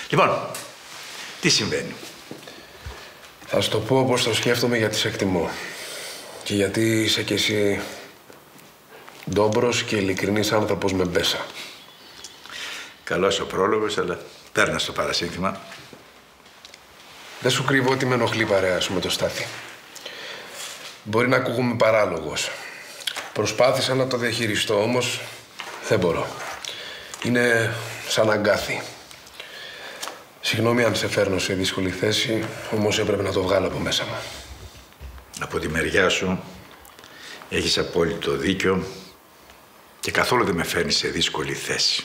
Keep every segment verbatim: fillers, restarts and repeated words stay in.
Λοιπόν, τι συμβαίνει? Θα σου το πω όπως το σκέφτομαι γιατί σε εκτιμώ. Και γιατί είσαι κι εσύ ντόμπρος και ειλικρινής άνθρωπος με μπέσα. Καλός ο πρόλογος, αλλά παίρνα στο παρασύνθημα. Δεν σου κρύβω ότι με ενοχλεί η παρέα σου με το Στάθη. Μπορεί να ακούγομαι παράλογος. Προσπάθησα να το διαχειριστώ, όμως δεν μπορώ. Είναι σαν αγκάθι. Συγγνώμη αν σε φέρνω σε δύσκολη θέση, όμως έπρεπε να το βγάλω από μέσα μου. Από τη μεριά σου έχεις απόλυτο δίκιο και καθόλου δεν με φέρνει σε δύσκολη θέση.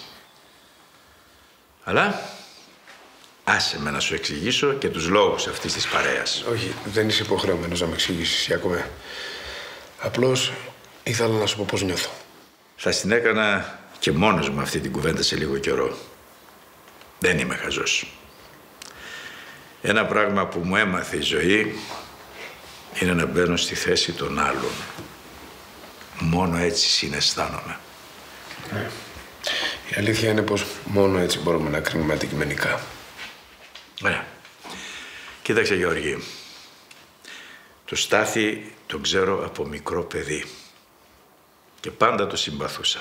Αλλά άσε με να σου εξηγήσω και τους λόγους αυτής της παρέας. Όχι, δεν είσαι υποχρεωμένος να με εξηγήσεις, Ιάκωβε. Απλώς ήθελα να σου πω πώς νιώθω. Θα στην έκανα και μόνος μου αυτή την κουβέντα σε λίγο καιρό. Δεν είμαι χαζός. Ένα πράγμα που μου έμαθε η ζωή είναι να μπαίνω στη θέση των άλλων. Μόνο έτσι συναισθάνομαι. Ναι. Η αλήθεια είναι πως μόνο έτσι μπορούμε να κρίνουμε αντικειμενικά. Ωραία. Κοίταξε, Γεώργη. Το Στάθη τον ξέρω από μικρό παιδί. Και πάντα το συμπαθούσα.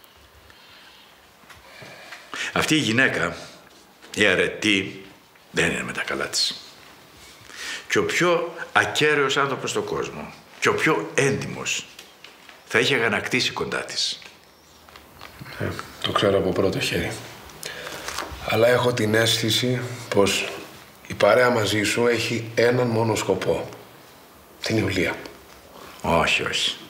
Αυτή η γυναίκα, η αρετή, δεν είναι με τα καλά της. Και ο πιο ακέραιος άνθρωπος στον κόσμο, και ο πιο έντιμος, θα είχε αγανακτήσει κοντά της. Ε, το ξέρω από πρώτο χέρι. Αλλά έχω την αίσθηση πως η παρέα μαζί σου έχει έναν μόνο σκοπό. Την Ιουλία. Όχι, όχι.